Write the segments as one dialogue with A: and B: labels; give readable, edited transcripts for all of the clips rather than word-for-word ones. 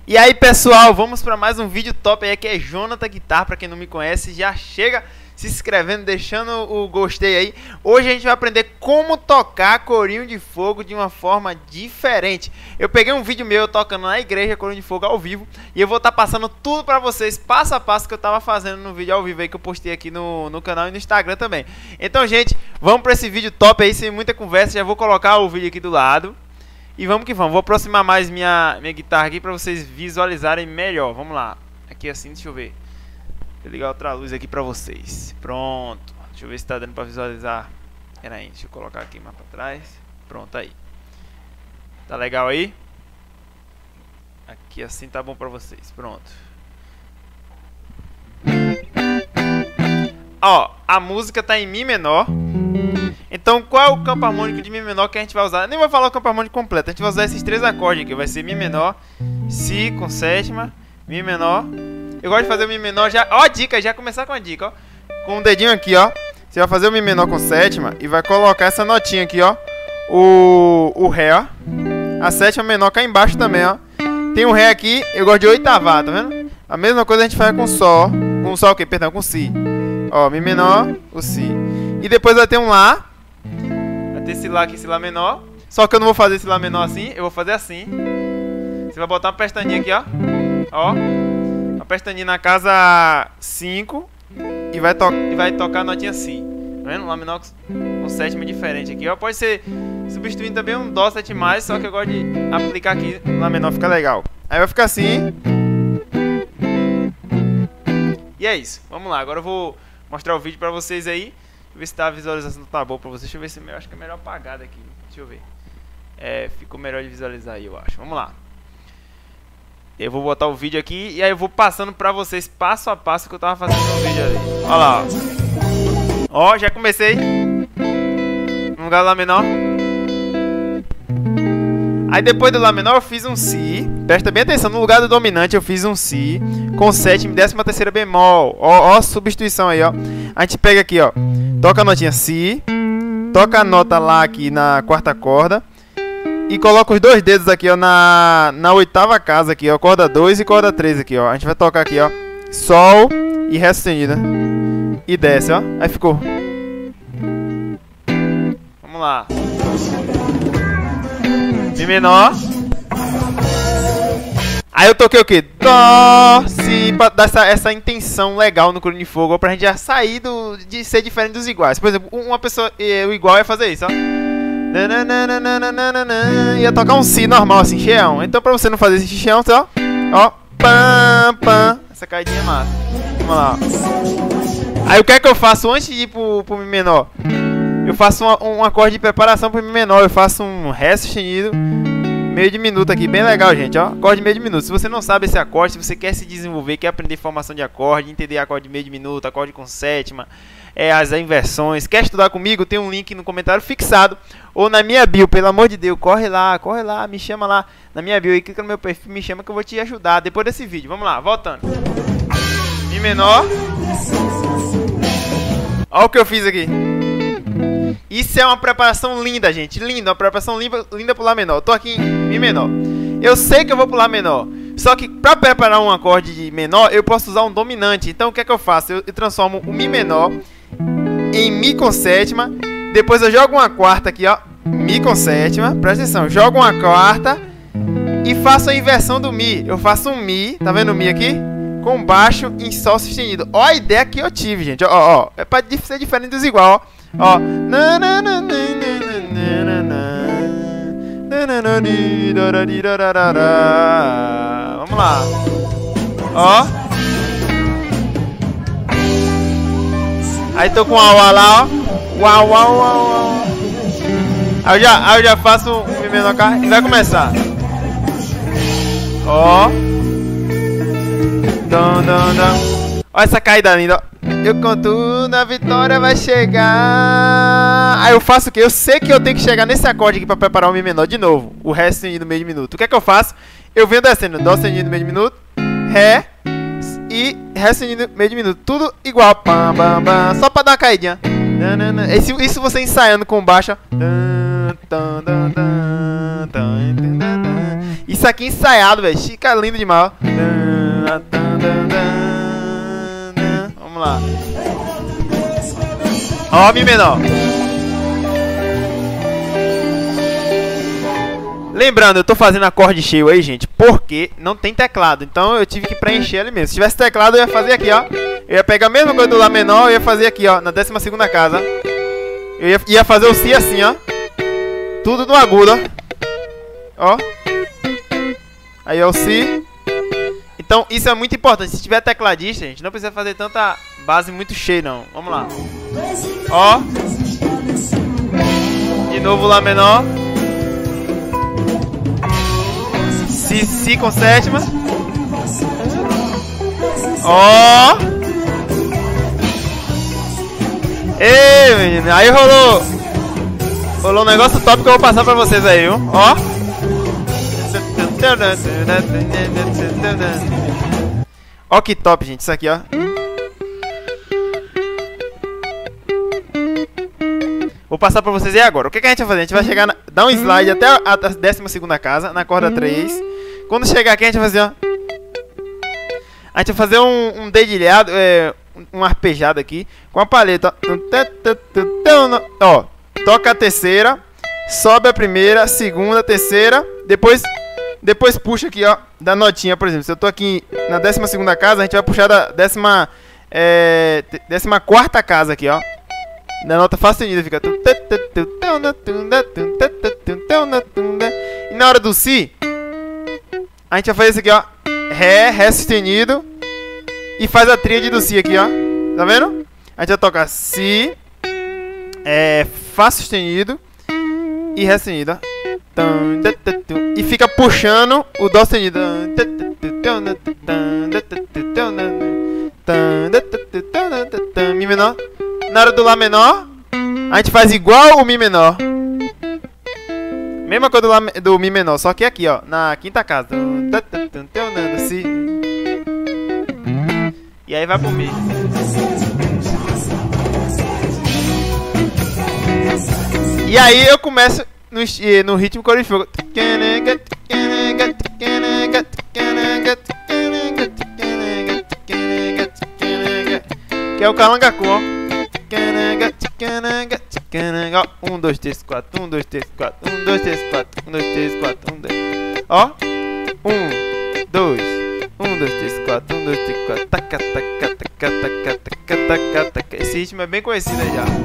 A: E aí pessoal, vamos para mais um vídeo top aí, que é Jonathan Guitar. Para quem não me conhece, já chega se inscrevendo, deixando o gostei aí. Hoje a gente vai aprender como tocar corinho de fogo de uma forma diferente. Eu peguei um vídeo meu tocando na igreja corinho de fogo ao vivo, e eu vou estar passando tudo para vocês, passo a passo, que eu tava fazendo no vídeo ao vivo aí, que eu postei aqui no canal e no Instagram também. Então gente, vamos para esse vídeo top aí, sem muita conversa. Já vou colocar o vídeo aqui do lado. E vamos que vamos, vou aproximar mais minha guitarra aqui para vocês visualizarem melhor. Vamos lá, aqui assim, deixa eu ver. Vou ligar outra luz aqui para vocês. Pronto, deixa eu ver se tá dando para visualizar. Pera aí, deixa eu colocar aqui mais para trás. Pronto, aí. Tá legal aí? Aqui assim tá bom para vocês, pronto. Ó, a música tá em Mi menor. Então qual é o campo harmônico de Mi menor que a gente vai usar? Eu nem vou falar o campo harmônico completo, a gente vai usar esses três acordes aqui. Vai ser Mi menor, Si com sétima, Mi menor. Eu gosto de fazer o Mi menor já, ó a dica, já começar com a dica, ó. Com o dedinho aqui, ó. Você vai fazer o Mi menor com sétima e vai colocar essa notinha aqui, ó. O Ré, ó. A sétima menor cá embaixo também, ó. Tem um Ré aqui, eu gosto de oitavado, tá vendo? A mesma coisa a gente faz com Sol. Com Sol o quê? Perdão, com Si. Ó, Mi menor, o Si. E depois vai ter um Lá. Vai ter esse Lá aqui, esse Lá menor. Só que eu não vou fazer esse Lá menor assim, eu vou fazer assim. Você vai botar uma pestaninha aqui, ó. Ó. Uma pestaninha na casa 5. E vai tocar a notinha Si. Tá vendo? Lá menor com sétima diferente aqui, ó. Pode ser substituindo também um Dó 7+, só que eu gosto de aplicar aqui no Lá menor, fica legal. Aí vai ficar assim. E é isso. Vamos lá, agora eu vou mostrar o vídeo pra vocês aí. Ver se a visualização tá boa pra vocês. Deixa eu ver se eu acho que é melhor apagado aqui. Deixa eu ver. É, ficou melhor de visualizar aí, eu acho. Vamos lá. Eu vou botar o vídeo aqui e aí eu vou passando pra vocês passo a passo que eu tava fazendo no vídeo ali. Olha lá, ó. Ó, já comecei. No lugar do Lá menor. Aí depois do Lá menor eu fiz um Si. Presta bem atenção, no lugar do dominante eu fiz um Si com sétima e 13ª bemol. Ó, ó, substituição aí, ó. A gente pega aqui, ó. Toca a notinha Si. Toca a nota Lá aqui na quarta corda. E coloca os dois dedos aqui, ó, na oitava casa aqui, ó. Corda 2 e corda 3 aqui, ó. A gente vai tocar aqui, ó. Sol e Ré sustenido. E desce, ó. Aí ficou. Vamos lá. Mi menor. Aí eu toquei o que? Dó, Si, pra dar essa intenção legal no corinho de fogo, pra gente já sair de ser diferente dos iguais. Por exemplo, uma pessoa, o igual ia fazer isso, ó. Ia tocar um Si normal, assim, cheião. Então pra você não fazer esse cheião, ó. Ó, pam, pam. Essa caidinha é massa. Vamos lá, ó. Aí o que é que eu faço antes de ir pro Mi menor? Eu faço um acorde de preparação pro Mi menor. Eu faço um Ré sustenido, meio diminuto aqui, bem legal, gente, ó. Acorde meio diminuto. Se você não sabe esse acorde, se você quer se desenvolver, quer aprender formação de acorde, entender acorde meio diminuto, acorde com sétima, as inversões, quer estudar comigo, tem um link no comentário fixado ou na minha bio, pelo amor de Deus, corre lá, me chama lá na minha bio e clica no meu perfil, me chama que eu vou te ajudar depois desse vídeo. Vamos lá, voltando. Mi menor. Olha o que eu fiz aqui. Isso é uma preparação linda, gente. Linda, uma preparação linda pro Lá menor. Eu tô aqui em Mi menor. Eu sei que eu vou pro Lá menor. Só que pra preparar um acorde de menor, eu posso usar um dominante. Então o que é que eu faço? Eu transformo o Mi menor em Mi com sétima. Depois eu jogo uma quarta aqui, ó. Mi com sétima. Presta atenção. Jogo uma quarta e faço a inversão do Mi. Eu faço um Mi. Tá vendo o Mi aqui? Com baixo em Sol sustenido. Ó a ideia que eu tive, gente. Ó, ó. É pra ser diferente dos igual, ó. Ó. Vamos lá. Ó. Aí tô com o Uau lá, ó. Uau, uau, uau, uau. Aí eu já faço um Mi menor cá e vai começar. Ó. Dum, dum, dum. Olha essa caída linda, ó. Eu conto na vitória vai chegar. Aí eu faço o que? Eu sei que eu tenho que chegar nesse acorde aqui pra preparar o Mi menor de novo. O Ré sustenido meio diminuto. O que é que eu faço? Eu venho descendo Dó sustenido meio diminuto, Ré e Ré sustenido meio diminuto. Tudo igual. Pam, pam, pam. Só pra dar uma caidinha. Isso você ensaiando com baixo. Isso aqui ensaiado, velho. Fica lindo demais, ó. Vamos lá. Ó, Mi menor. Lembrando, eu tô fazendo acorde cheio aí, gente, porque não tem teclado. Então eu tive que preencher ele mesmo. Se tivesse teclado, eu ia fazer aqui, ó. Eu ia pegar a mesma coisa do Lá menor, eu ia fazer aqui, ó, na 12ª casa. Eu ia fazer o Si assim, ó. Tudo no agudo, ó. Ó. Aí é o Si. Então isso é muito importante. Se tiver tecladista, gente, não precisa fazer tanta base muito cheia, não. Vamos lá. Ó. De novo Lá menor. Si com sétima. Ó. Ei, menino. Aí rolou um negócio top que eu vou passar pra vocês aí, viu? Ó. Ó que top, gente. Isso aqui, ó. Vou passar pra vocês aí agora. O que a gente vai fazer? A gente vai chegar, dar um slide até a 12ª casa, na corda 3. Quando chegar aqui, a gente vai fazer, ó. A gente vai fazer um dedilhado, um arpejado aqui, com a paleta, ó. Toca a terceira, sobe a primeira, segunda, terceira, depois puxa aqui, ó, da notinha, por exemplo. Se eu tô aqui na 12ª casa, a gente vai puxar da 14ª casa aqui, ó. Da nota Fá sustenido fica. E na hora do Si, a gente vai fazer isso aqui, ó. Ré sustenido. E faz a tríade do Si aqui, ó. Tá vendo? A gente vai tocar Si, Fá sustenido e Ré sustenido, ó. E fica puxando o Dó sustenido. Mi menor. Na hora do Lá menor, a gente faz igual o Mi menor. Mesma coisa do Mi menor, só que aqui, ó, na 5ª casa. Si. E aí vai pro Mi. E aí eu começo no ritmo Cor de Fogo. Que é o calangacu, ó. 1, 2, 3, 4, 1, 2, 3, 4, 1, 2, 3, 4, 1, 2, 3, 4, 1, 2. Ó. 1, 2, 1, 2, 3, 4, 1, 2, 3, 4. Taca, taca, taca, taca, taca, taca, taca. Esse ritmo é bem conhecido aí já.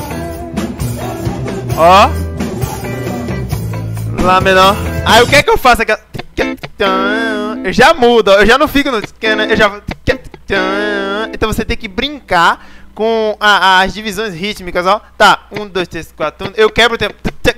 A: Ó. Lá menor. Aí o que é que eu faço aqui? Eu já mudo, eu já não fico no. Eu já. Então você tem que brincar com as divisões rítmicas, ó. Tá, 1, 2, 3, 4. Eu quebro o tempo.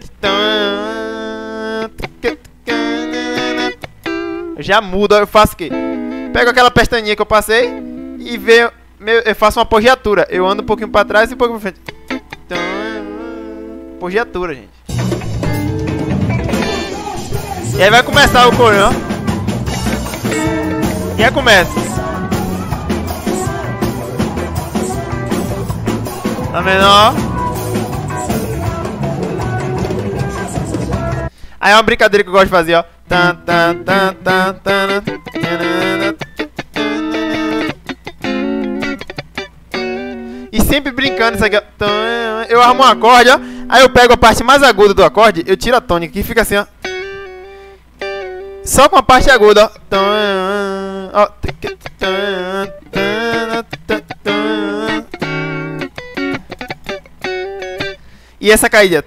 A: Eu já mudo, eu faço o quê? Pego aquela pestaninha que eu passei e eu faço uma apogiatura. Eu ando um pouquinho pra trás e um pouquinho pra frente. Apogiatura, gente. E aí vai começar o coro, ó. E aí começa. Lá menor. Aí é uma brincadeira que eu gosto de fazer, ó. E sempre brincando isso aqui, ó. Eu arrumo um acorde, ó. Aí eu pego a parte mais aguda do acorde, eu tiro a tônica e fica assim, ó. Só com a parte aguda, ó. E essa caída.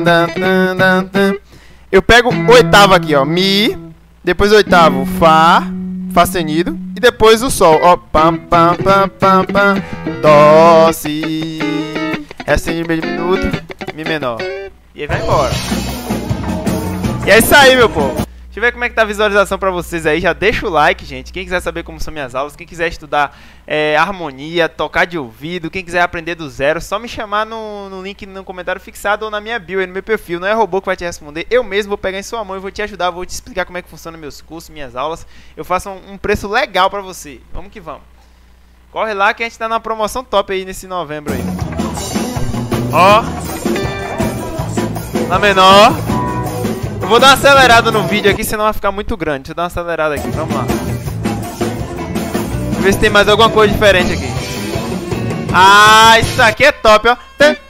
A: Eu pego o oitavo aqui, ó. Mi. Depois o oitavo, Fá. Fá sustenido. E depois o Sol, ó. Pam, pam, pam, pam, pam. Dó, Si. Ré sustenido, meio minuto. Mi menor. E aí vai embora. E é isso aí, meu povo. Deixa eu ver como é que tá a visualização pra vocês aí. Já deixa o like, gente. Quem quiser saber como são minhas aulas, quem quiser estudar harmonia, tocar de ouvido, quem quiser aprender do zero, só me chamar no link no comentário fixado ou na minha bio aí no meu perfil. Não é robô que vai te responder. Eu mesmo vou pegar em sua mão e vou te ajudar, vou te explicar como é que funciona meus cursos, minhas aulas. Eu faço um preço legal pra você. Vamos que vamos. Corre lá que a gente tá numa promoção top aí nesse novembro aí. Ó. Lá menor. Eu vou dar uma acelerada no vídeo aqui, senão vai ficar muito grande. Deixa eu dar uma acelerada aqui, vamos lá. Ver se tem mais alguma coisa diferente aqui. Ah, isso aqui é top, ó.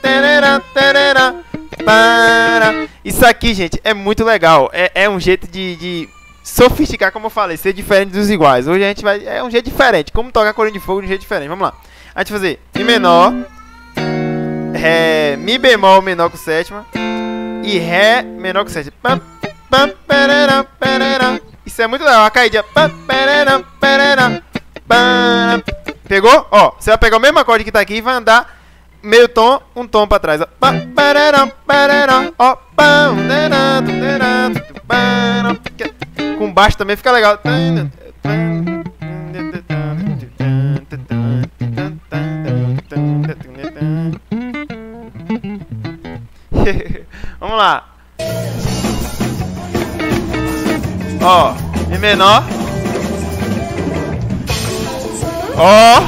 A: Isso aqui, gente, é muito legal. É um jeito de sofisticar, como eu falei, ser diferente dos iguais. Hoje a gente vai... É um jeito diferente. Como tocar Corinho de Fogo de um jeito diferente. Vamos lá. A gente vai fazer Mi menor, Ré, Mi bemol menor com sétima e Ré menor com sétima. Isso é muito legal. A caída. Pegou? Ó, você vai pegar o mesmo acorde que tá aqui e vai andar meio tom, um tom pra trás. Ó. Ó. Com baixo também fica legal. Vamos lá. Ó, Mi menor. Ó.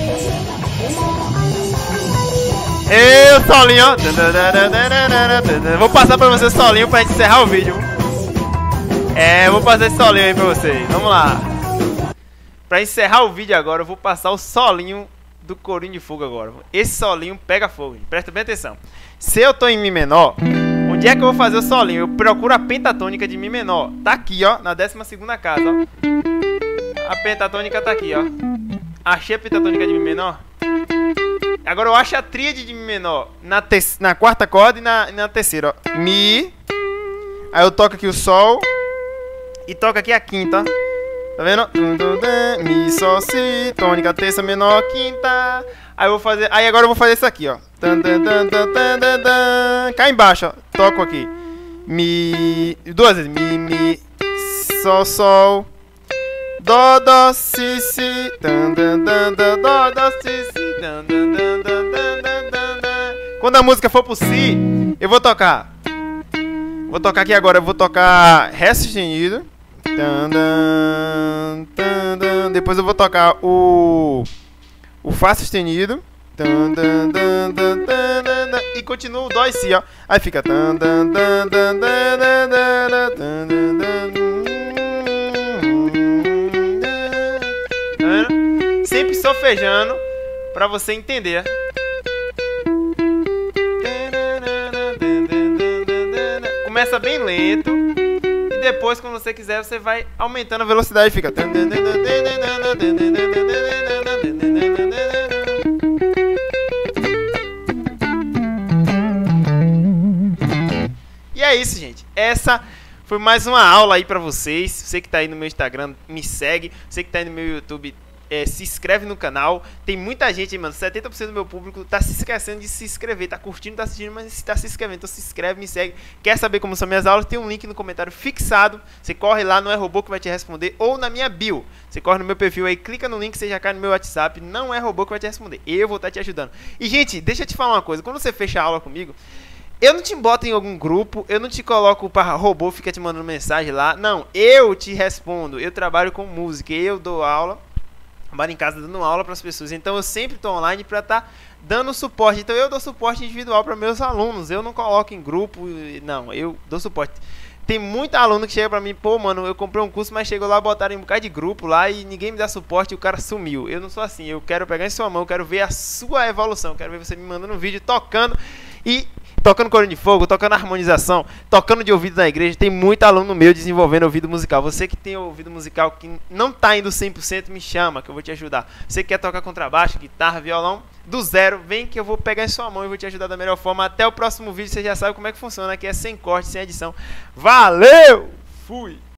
A: Eu solinho, ó. Vou passar pra vocês solinho pra gente encerrar o vídeo. Vou passar esse solinho aí pra vocês. Vamos lá. Pra encerrar o vídeo agora, eu vou passar o solinho do Corinho de Fogo agora. Esse solinho pega fogo, gente. Presta bem atenção. Se eu tô em Mi menor, onde é que eu vou fazer o solinho? Eu procuro a pentatônica de Mi menor. Tá aqui, ó, na 12ª casa, ó. A pentatônica tá aqui, ó. Achei a pentatônica de Mi menor. Agora eu acho a tríade de Mi menor na quarta corda e na terceira, ó. Mi. Aí eu toco aqui o Sol. E toco aqui a quinta, ó. Tá vendo? Mi, Sol, Si, tônica, terça, menor, quinta. Aí eu vou fazer. Aí agora eu vou fazer isso aqui, ó. Cá embaixo, ó. Toco aqui. Mi. Duas vezes. Mi, Sol, Sol. Dó, Dó, Si, Si. Dó, Dó, Si, Si. Quando a música for pro Si, eu vou tocar. Vou tocar aqui agora. Eu vou tocar Ré sustenido. Depois eu vou tocar o Fá sustenido. E continua o Dó e Si, ó. Aí fica. Sempre solfejando pra você entender. Começa bem lento. E depois, quando você quiser, você vai aumentando a velocidade e fica. E é isso, gente. Essa foi mais uma aula aí pra vocês. Você que tá aí no meu Instagram, me segue. Você que tá aí no meu YouTube, se inscreve no canal. Tem muita gente aí, mano. 70% do meu público tá se esquecendo de se inscrever. Tá curtindo, tá assistindo, mas tá se inscrevendo. Então se inscreve, me segue. Quer saber como são minhas aulas? Tem um link no comentário fixado. Você corre lá, não é robô que vai te responder. Ou na minha bio. Você corre no meu perfil aí, clica no link, você já cai no meu WhatsApp. Não é robô que vai te responder. Eu vou estar te ajudando. E, gente, deixa eu te falar uma coisa. Quando você fecha a aula comigo, eu não te boto em algum grupo, eu não te coloco para robô, fica te mandando mensagem lá. Não, eu te respondo. Eu trabalho com música, eu dou aula. Trabalho em casa dando aula para as pessoas. Então eu sempre estou online para estar dando suporte. Então eu dou suporte individual para meus alunos. Eu não coloco em grupo, não, eu dou suporte. Tem muito aluno que chega pra mim, pô, mano, eu comprei um curso, mas chegou lá, botaram em um bocado de grupo lá e ninguém me dá suporte e o cara sumiu. Eu não sou assim, eu quero pegar em sua mão, eu quero ver a sua evolução, eu quero ver você me mandando um vídeo tocando e tocando Corinho de Fogo, tocando harmonização, tocando de ouvido na igreja. Tem muito aluno meu desenvolvendo ouvido musical. Você que tem ouvido musical que não tá indo 100%, me chama que eu vou te ajudar. Você que quer tocar contrabaixo, guitarra, violão, do zero, vem que eu vou pegar em sua mão e vou te ajudar da melhor forma. Até o próximo vídeo, você já sabe como é que funciona, aqui é sem corte, sem edição. Valeu! Fui!